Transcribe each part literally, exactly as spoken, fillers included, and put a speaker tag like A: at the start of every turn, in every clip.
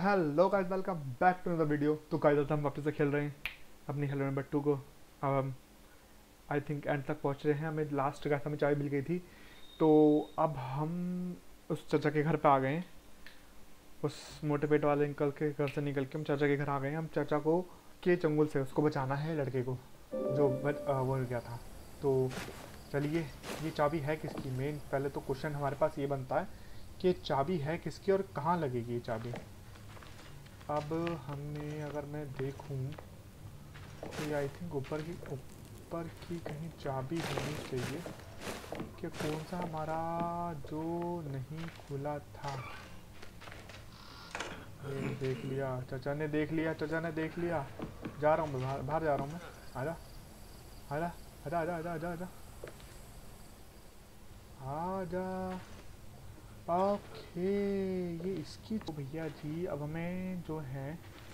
A: Hello guys, welcome back to the video. तो guys हम वापस से खेल रहे हैं अपनी हेलो नंबर टू को। अब हम आई थिंक एंड तक पहुंच रहे हैं। हमें लास्ट गाइस हमें चाय मिल गई थी, तो अब हम उस चाचा के घर पे आ गए हैं। उस मोटे पेट वाले अंकल के घर से निकल के हम चाचा के घर आ गए हैं। हम चाचा को के चंगुल से उसको बचाना है, लड़के को जो बच आ, वो हो गया था। तो चलिए, ये चाबी है किसकी? मेन पहले तो क्वेश्चन हमारे पास ये बनता है कि चाबी है किसकी और कहाँ लगेगी ये चाबी। अब हमने अगर मैं देखूं तो ये आई थिंक ऊपर की ऊपर की कहीं चाबी होनी चाहिए कि कौन सा हमारा जो नहीं खुला था। ये देख लिया चाचा ने, देख लिया चाचा ने देख लिया। जा रहा हूँ मैं बाहर, बाहर जा रहा हूँ मैं। आजा आजा आजा आजा आजा आजा आजा आजा। ओके, ये इसकी तो भैया जी अब हमें जो है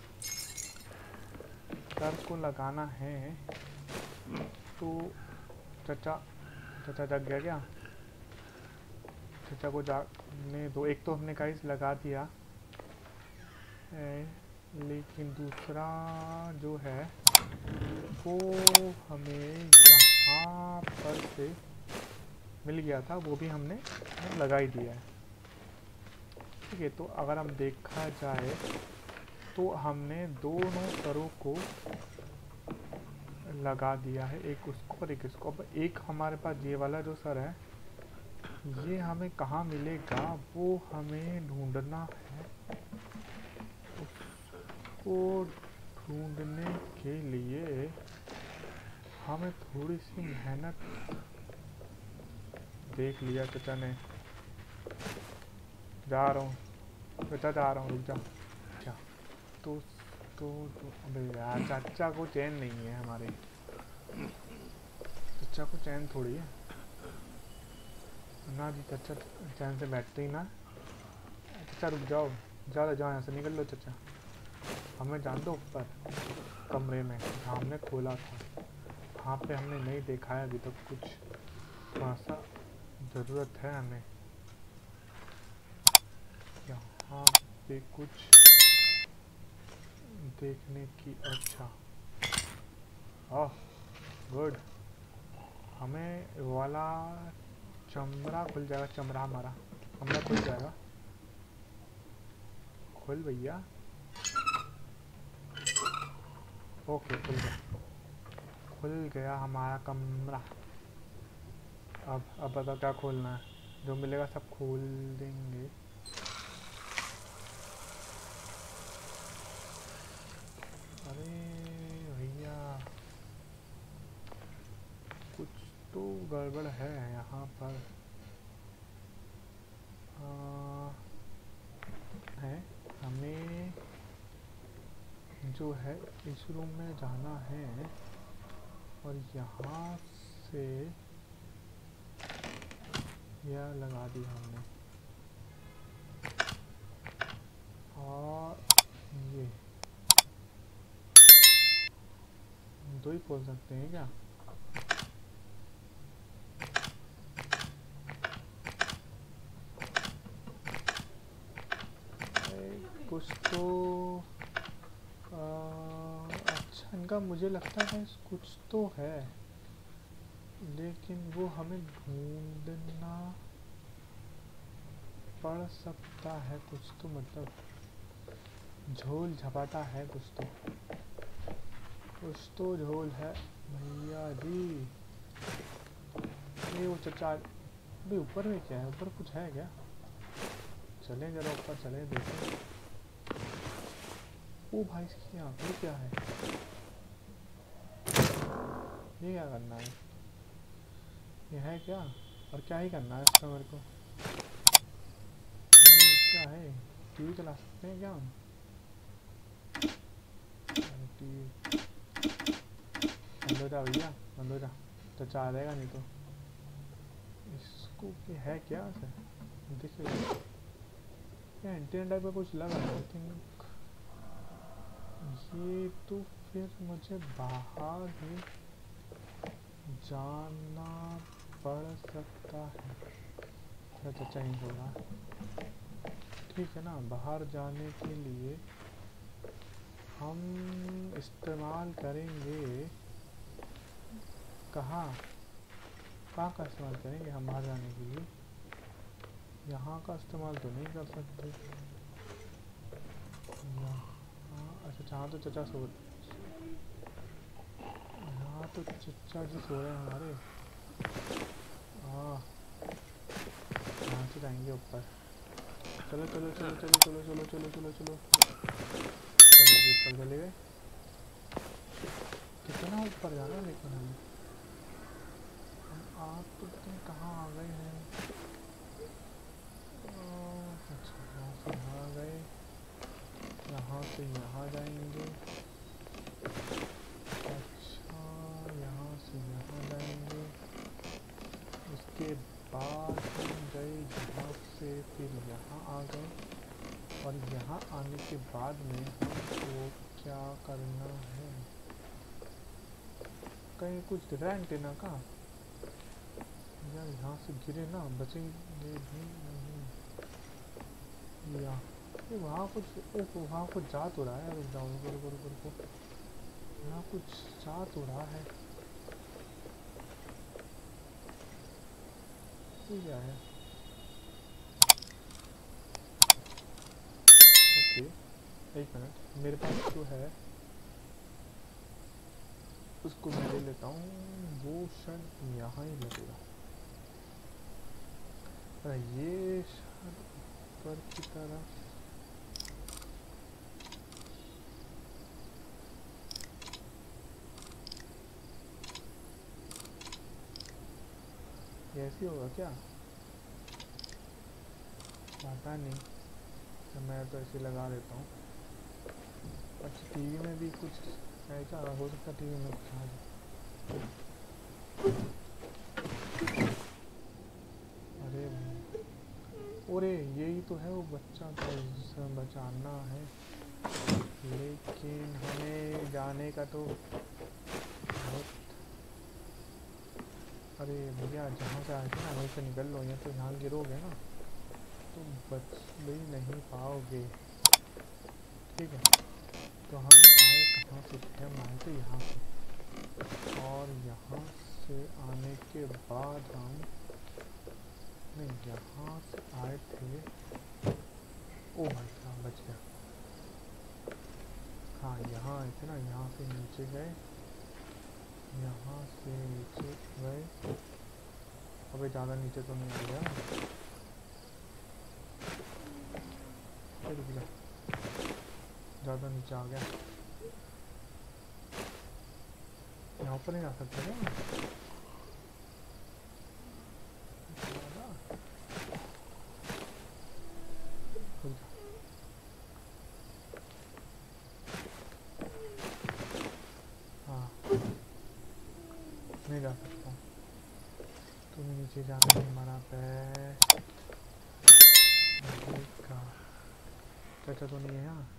A: सर को लगाना है। तो चाचा चाचा जग गया क्या? चाचा को जागने दो। एक तो हमने गाइस लगा दिया है, लेकिन दूसरा जो है वो हमें यहाँ पर से मिल गया था, वो भी हमने लगा ही दिया है। ठीक है, तो अगर हम देखा जाए तो हमने दोनों सरों को लगा दिया है, एक उसको और एक इसको। अब एक हमारे पास ये वाला जो सर है, ये हमें कहाँ मिलेगा वो हमें ढूंढना है। उसको ढूंढने के लिए हमें थोड़ी सी मेहनत। देख लिया चाचा ने। जा रहा हूँ चाचा, जा रहा हूँ, रुक जा। अच्छा तो तो, तो अबे यार, चाचा को चैन नहीं है हमारे। चाचा को चैन थोड़ी है ना जी, चाचा चैन से बैठते ही ना। चाचा रुक जाओ, ज़्यादा जाओ यहाँ से, निकल लो चाचा। हमें जान दो ऊपर कमरे में जहाँ हमने खोला था, वहाँ पे हमने नहीं देखा है अभी तक तो कुछ। थोड़ा सा ज़रूरत है हमें यहाँ पे कुछ देखने की। अच्छा ओह गुड, हमें वाला चमड़ा खुल जाएगा। चमड़ा हमारा कमरा खुल जाएगा। खुल भैया। ओके खुल गया, खुल गया हमारा कमरा। अब अब बताओ क्या खोलना है? जो मिलेगा सब खोल देंगे। अरे भैया, कुछ तो गड़बड़ है यहाँ पर। आ, है हमें जो है इस रूम में जाना है और यहाँ से यह लगा दिया हमने। और ये दो ही खोल सकते हैं क्या? कुछ तो आ, अच्छा, इनका मुझे लगता है कुछ तो है, लेकिन वो हमें ढूंढना पड़ सकता है। कुछ तो मतलब झोल झपाटा है, कुछ तो कुछ तो झोल है भैया जी। ये वो चचा अभी ऊपर में क्या है? ऊपर कुछ है क्या? चलें जरा ऊपर, चलें देखें। ओ भाई, इसकी आंखें क्या है? ये क्या करना है? ये है क्या? और क्या ही करना है इसका मेरे को? ये क्या है? टीवी चला सकते हैं क्या हम? टीवी बंद हो जा भैया, बंद हो जा। चचा आ जाएगा नहीं तो। इसको क्या है? क्या है देखिए, क्या एंटीना टाइप का कुछ लगा है आई थिंक। ये तो फिर मुझे बाहर ही जाना पड़ सकता है। अच्छा चेंज होगा। ठीक है ना। बाहर जाने के लिए हम इस्तेमाल करेंगे कहाँ कहाँ का इस्तेमाल करेंगे हम बाहर जाने के लिए? यहाँ का इस्तेमाल तो नहीं कर सकते। यहाँ अच्छा जहाँ तो चचा सो यहाँ तो चचा जी सो रहे हैं हमारे। हाँ यहाँ से जाएंगे ऊपर। चलो चलो चलो चलो चलो चलो चलो चलो चलो चलो जी ऊपर चले गए। कितना ऊपर जाना है लेकिन हमें हम आप तो तुम कहाँ आ गए हैं? अच्छा यहाँ से यहाँ आ गए, यहाँ से यहाँ जाएंगे। अच्छा यहाँ से यहाँ जाएंगे, उसके बाद हम गए यहाँ से फिर यहाँ आ गए और यहाँ आने के बाद में हमको क्या करना है? कहीं कुछ दिख रहा है एंटेना का? या यहाँ से गिरे ना बचेंगे भी नहीं। या वहाँ कुछ वहाँ कुछ जा तो रहा है। रुक जाओ रुको रुको रुको रुको यहाँ कुछ जा तो रहा है। ये क्या है? ओके एक मिनट, मेरे पास जो है उसको मैं ले लेता हूँ। वो शायद यहाँ ही लगेगा। ये शायद ऊपर की तरफ ऐसे होगा क्या? पता नहीं, तो मैं तो ऐसे लगा देता हूँ। अच्छा टीवी में भी कुछ है क्या? हो सकता है टीवी में कुछ आ जाए। अरे अरे यही तो है वो बच्चा था जिसे बचाना है, लेकिन हमें जाने का तो बहुत। अरे भैया जहाँ से आए थे ना वहीं से निकल लो, या तो यहाँ गिरोगे ना तो बच भी नहीं पाओगे। ठीक है तो हम आए कहाँ से थे? हम आए थे यहाँ से, और यहाँ से आने के बाद हम नहीं यहाँ से आए थे। ओ भाई साहब बच गया। हाँ यहाँ आए थे ना, यहाँ से नीचे गए, यहाँ से नीचे गए। अबे ज़्यादा नीचे तो नहीं आ गया? रुक जा, ज़्यादा नीचे आ गया। यहाँ पर नहीं आ सकते क्या? हाँ नहीं जा सकता। तुम नीचे जाना है हमारा पैर। चाचा तो नहीं है यहाँ?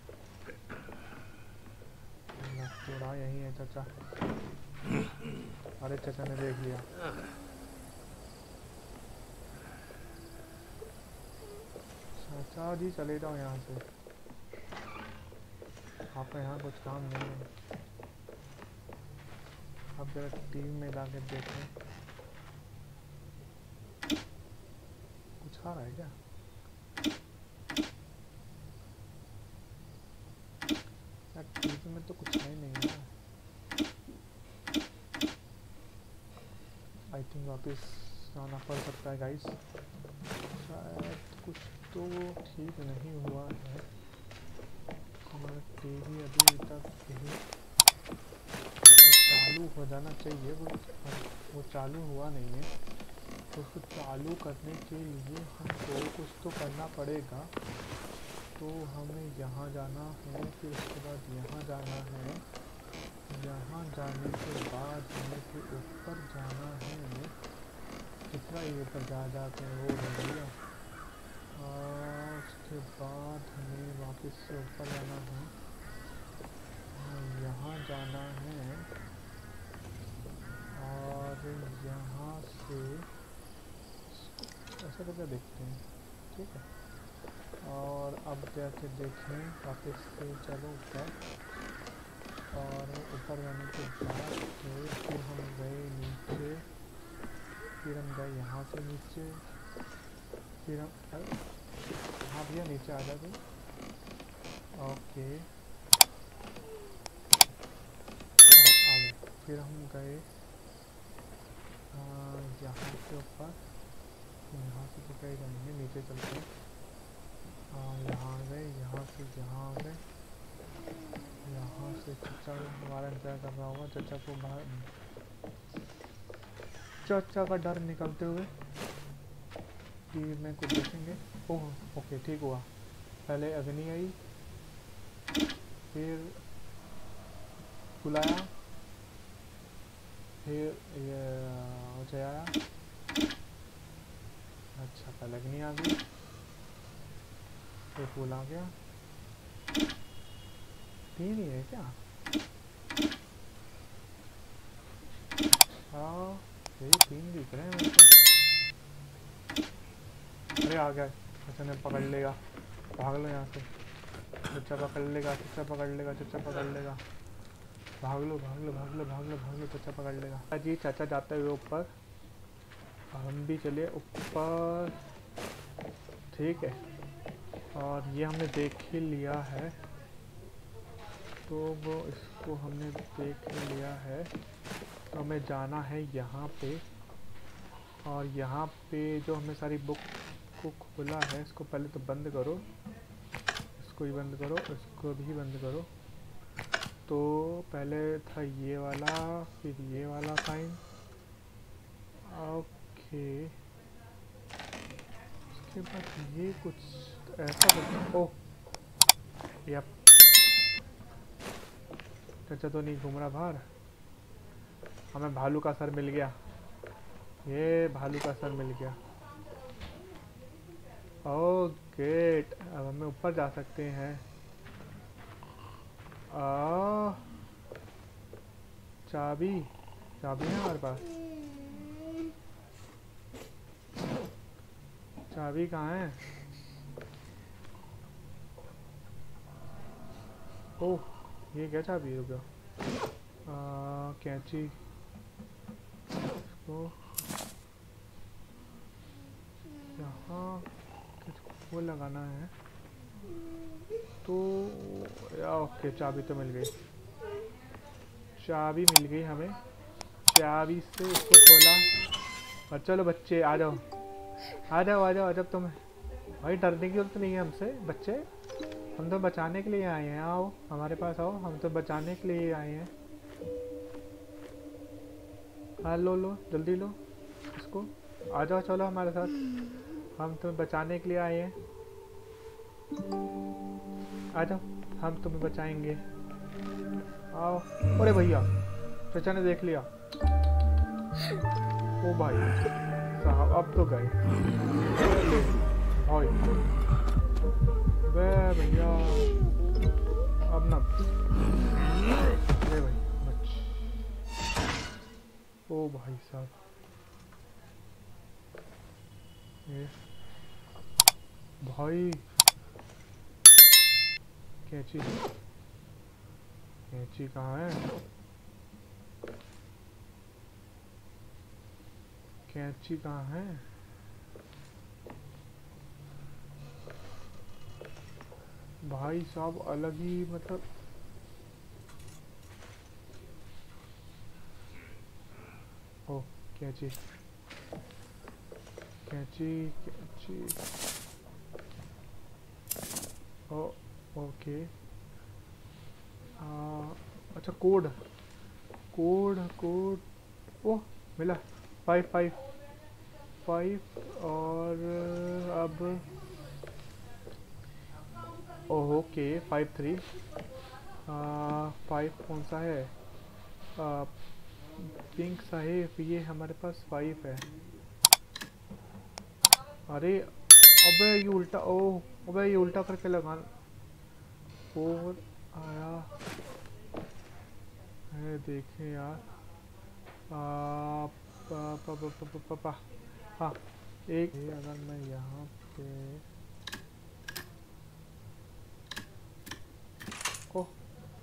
A: थोड़ा यही है चाचा। अरे चाचा ने देख लिया। चाचा जी चले जाओ यहाँ से, आपका यहाँ कुछ काम नहीं है। अब जरा टीवी में जाकर देखें कुछ खा रहा है क्या? यार टीवी में तो कुछ है ही नहीं है। आई थिंक वापस आना पड़ सकता है गाइस। शायद कुछ तो ठीक नहीं हुआ है। हमारा टीवी अभी तक यही चालू हो जाना चाहिए, वो वो चालू हुआ नहीं है। तो उसको चालू करने के लिए हमको कुछ तो करना पड़ेगा। तो हमें यहाँ जाना है, फिर उसके बाद यहाँ जाना है, यहाँ जाने के बाद हमें फिर ऊपर जाना है। कितना ही ऊपर जा जाते हैं वो भैया। और उसके बाद हमें वापस से ऊपर जाना है, यहाँ जाना है, और यहाँ से ऐसा करके देखते हैं। ठीक है और अब जाके देखें वापस से चलो ऊपर, और ऊपर जाने के बाद फिर हम गए नीचे, फिर हम गए यहाँ से नीचे, फिर हम हाँ भैया नीचे आ जाओ। ओके हाँ आ गए। फिर हम गए यहाँ से ऊपर, यहाँ से तो कहीं जाएंगे, नीचे चलते हैं। हाँ यहाँ गए, यहाँ से यहाँ आ गए, यहाँ से चचा हमारा इंतजार कर रहा होगा, चचा को बाहर, चचा का डर निकलते हुए टीवी में कुछ देखेंगे। ओह ओके ठीक हुआ। पहले अग्नि आई, फिर बुलाया, फिर ये अजय आया। अच्छा पहले अग्नि आ गई, फिर फूल आ गया। तीन ही है क्या? हाँ यही तीन दिख रहे हैं मेरे को। अरे आ गया, अच्छा ने पकड़ लेगा, भाग लो यहाँ से। चच्चा पकड़ लेगा, चच्चा पकड़ लेगा, चच्चा पकड़ लेगा, भाग लो भाग लो भाग लो भाग लो भाग लो, चच्चा पकड़ लेगा। जी चाचा जाते हुए ऊपर, हम भी चलिए ऊपर, ठीक है। और ये हमने देख ही लिया है, तो वो इसको हमने देख ही लिया है, तो हमें जाना है यहाँ पे। और यहाँ पे जो हमने सारी बुक को खोला है, इसको पहले तो बंद करो, इसको भी बंद करो, इसको भी बंद करो। तो पहले था ये वाला, फिर ये वाला साइन, ओके। उसके बाद ये कुछ ऐसा कुछ, ओह यप, चाचा तो नहीं घूम रहा बाहर। हमें भालू का सर मिल गया, ये भालू का सर मिल गया। ओह ग्रेट, अब हमें ऊपर जा सकते हैं। आ चाबी, चाबी है हमारे पास, चाबी कहाँ है? ओह ये क्या चाबी है? रुको, कैंची, इसको यहाँ वो लगाना है, तो या ओके चाबी तो मिल गई, चाबी मिल गई हमें। चाबी से इसको खोला, और चलो बच्चे आ जाओ आ जाओ आ जाओ। जब तुम भाई डरने की जरूरत नहीं है हमसे बच्चे, हम तो बचाने के लिए आए हैं। आओ हमारे पास आओ, हम तो बचाने के लिए आए हैं। हाँ लो लो जल्दी लो इसको, आ जाओ चलो हमारे साथ, हम तुम्हें बचाने के लिए आए हैं। आ जाओ हम तुम्हें बचाएंगे, आओ। अरे भैया चचा ने देख लिया, ओ भाई साहब अब तो गए भाई, वे भैया अब ना, अरे भाई बच, ओ भाई साहब ये भाई, कैंची, कैंची कहाँ है? कैंची कहाँ है? भाई साहब अलग ही मतलब, ओ कैंची कैंची कैंची, ओ ओके। आ, अच्छा कोड कोड कोड, ओह मिला, फाइव फाइव फाइव। और अब oh okay five three, five कौन सा है? आ, पिंक सा है ये, हमारे पास फाइव है। अरे अबे ये उल्टा, ओह अबे ये उल्टा करके लगा, फोर आया है, देखें यार। आ, पा, पा, पा, पा, पा, पा, हाँ एक, अगर मैं यहाँ पे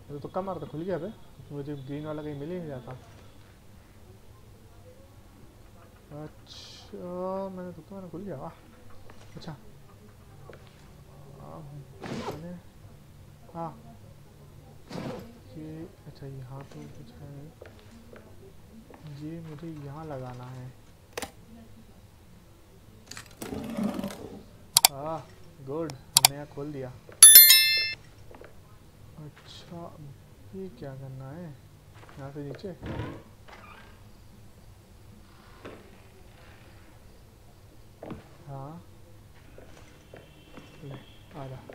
A: तो तुक्का मार तो खुल गया बे, मुझे ग्रीन वाला कहीं मिल ही नहीं जाता। अच्छा मैंने तुक्का मारा खुल गया, वाह। अच्छा मैंने हाँ ये अच्छा यहाँ तो कुछ है, ये मुझे यहाँ लगाना है। हाँ गुड, हमने यहाँ खोल दिया। अच्छा ये क्या करना है, यहाँ से नीचे। हाँ ले आ जा।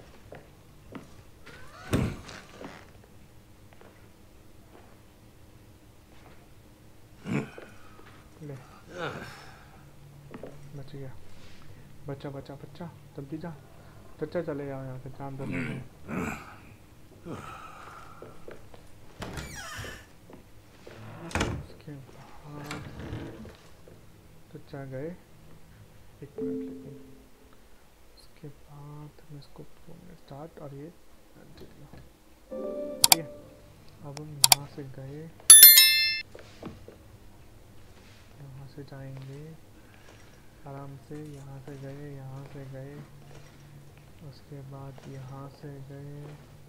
A: ले बच गया, बच्चा बच्चा बच्चा जल्दी जा, बच्चा चले जाओ यहाँ से, काम करने में। उसके बाद बच्चा गए, एक मिनट लेकिन उसके बाद हम इसको स्टार्ट और ये ठीक है। अब हम यहाँ से गए, यहाँ से जाएंगे आराम से, यहाँ से गए, यहाँ से गए, उसके बाद यहाँ से गए,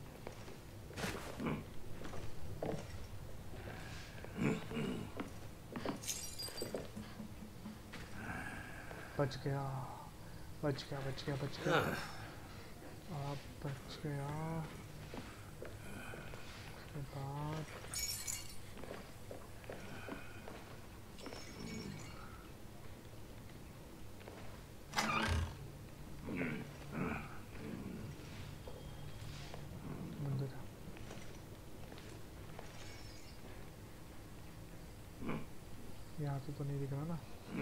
A: बच गया बच गया बच गया बच गया आप बच गया। उसके बाद मंदिर, यहाँ से तो नहीं दिख रहा ना।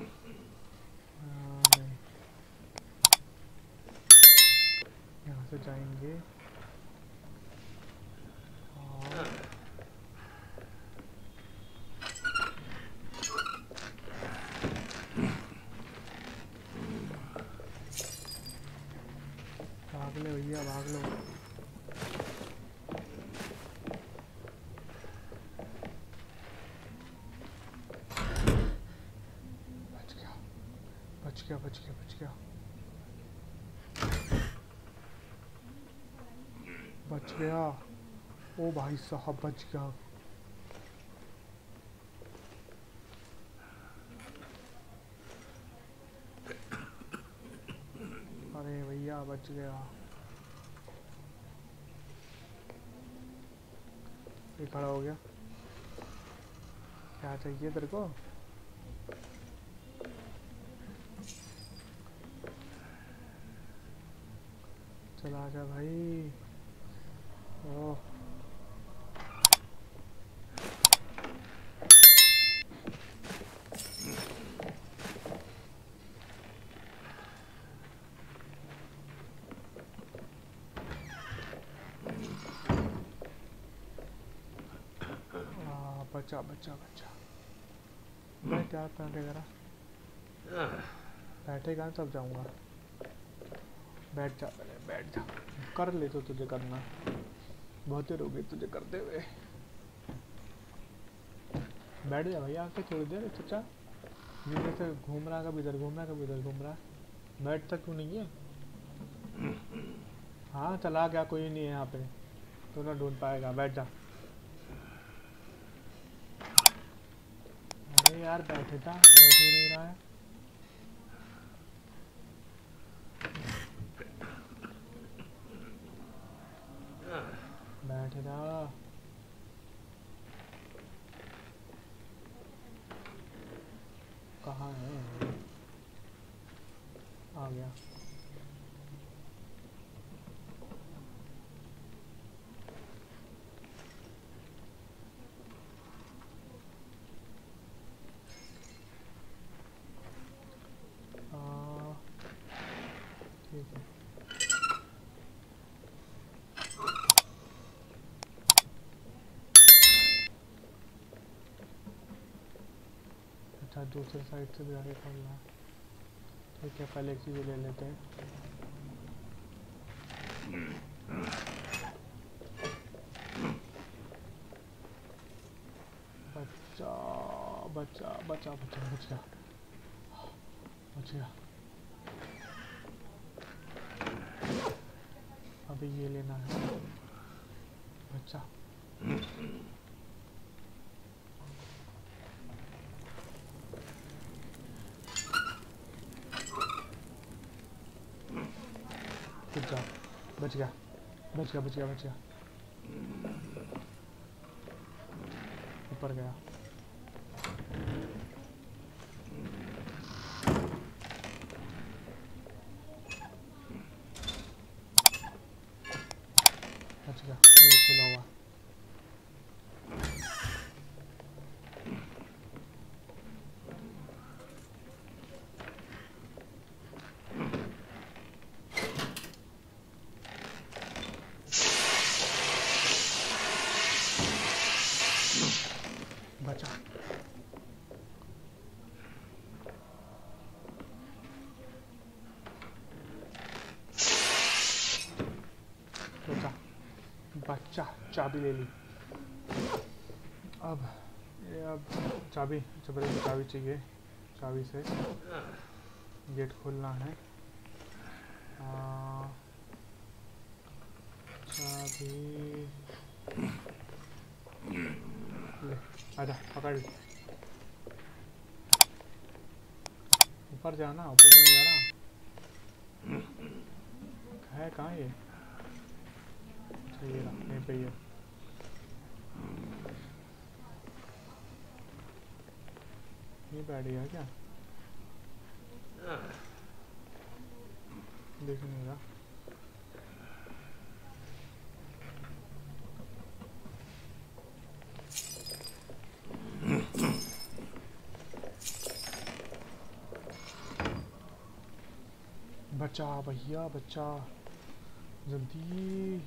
A: नहीं, यहाँ से जाएंगे और भाग ले भैया भाग लो। बच गया बच गया बच गया बच गया बच गया। ओ भाई साहब बच गया। अरे भैया बच गया। ये खड़ा हो गया, क्या चाहिए तेरे को। चला जा भाई। ओह बच्चा बच्चा बच्चा बैठ जा, बैठे जरा, बैठेगा तब जाऊंगा। बैठ जा पहले, बैठ जा, कर ले तो तुझे करना, बहुत देर हो गई तुझे करते हुए। बैठ जा भैया आके थोड़ी देर। चचा जिधर से घूम रहा, कभी इधर घूम रहा कभी इधर घूम रहा, बैठता क्यों नहीं है। हाँ चला गया, कोई नहीं है यहाँ पे, तो ना ढूंढ पाएगा। बैठ जा। अरे यार बैठे था, बैठ ही नहीं रहा है। बैठे था, कहाँ है, आ गया। ठीक है अच्छा, दूसरे साइड से भी आगे खोलना है। ठीक है पहले एक चीज़ ले लेते हैं। बचा बचा बचा बच गया बच गया। अभी ये लेना है। बचा बचा बच गया बच गया बच गया बच गया। ऊपर गया। बच गया। ये खुला हुआ। बचा बचा बच्चा चाबी ले ली। अब ये अब चाबी जबरदस्ती चाबी चाहिए। चाबी से गेट खोलना है। आ, चाबी ले आजा पकड़। ऊपर जाना ऊपर क्यों नहीं जा रहा है? कहाँ ये? अच्छा ये रहा यहीं पे ही है। ये बैठ गया क्या? देख नहीं रहा। बचा भैया बचा जल्दी।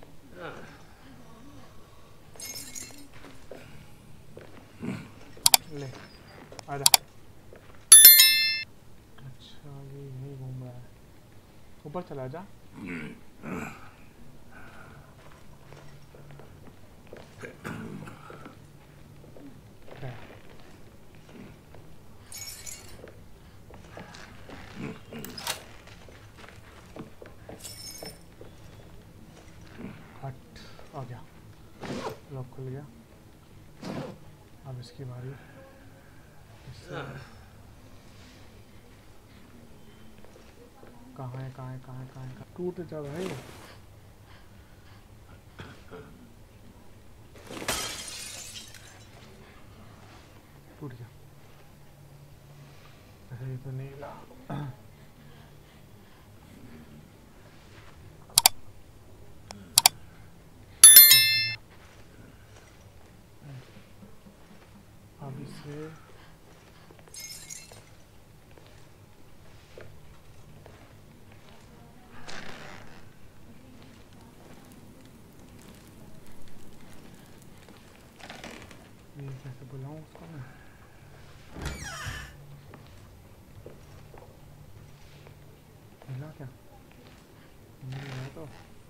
A: ले आजा। अच्छा ये यही घूम रहा है। ऊपर चला जा। हट आ गया। लॉक खुल गया। अब इसकी बारी। कहाँ है कहाँ है कहाँ है कहाँ है? टूट जा भाई। टूट गया। अरे तो नहीं ला। अब इसे ये कैसे बुलाऊं उसको मैं? मिला क्या? नहीं मिला तो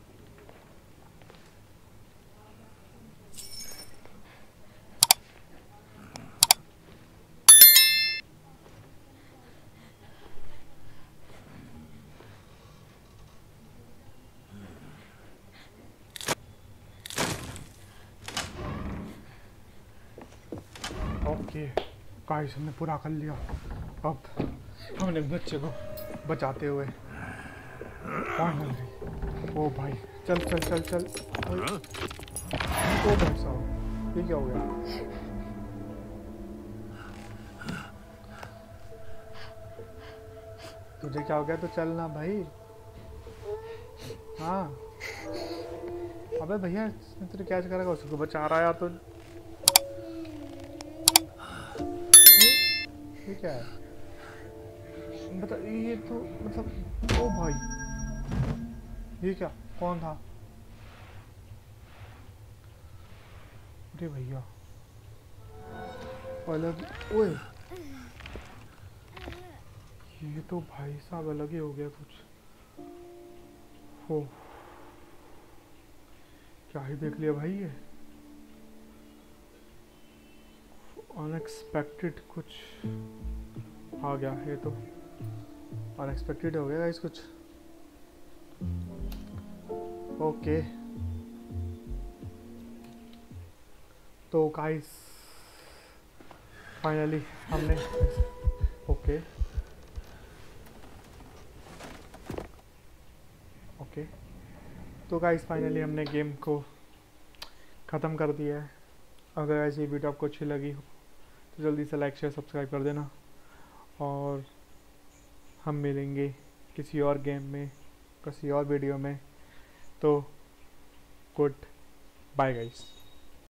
A: ओके गाइस हमने पूरा कर लिया। अब हमने बच्चे को बचाते हुए फाइनली। ओ भाई चल चल चल चल। ओ भाई साहब ये क्या हो गया? तुझे क्या हो गया? तो चलना भाई। हाँ अबे भैया तेरे कैच करेगा उसको बचा रहा है यार। तो ये क्या है? बता ये तो मतलब। ओ भाई ये क्या? कौन था? अरे भैया अलग। ओए ये तो भाई साहब अलग ही हो गया कुछ। हो क्या ही देख लिया भाई ये। अनएक्सपेक्टेड कुछ आ गया, ये तो अनएक्सपेक्टेड हो गया गाइस कुछ। ओके तो गाइस फाइनली हमने ओके ओके तो गाइस फाइनली हमने गेम को ख़त्म कर दिया है। अगर ऐसी वीडियो आपको अच्छी लगी हो तो जल्दी से लाइक शेयर सब्सक्राइब कर देना, और हम मिलेंगे किसी और गेम में, किसी और वीडियो में। तो गुड बाय गाइस।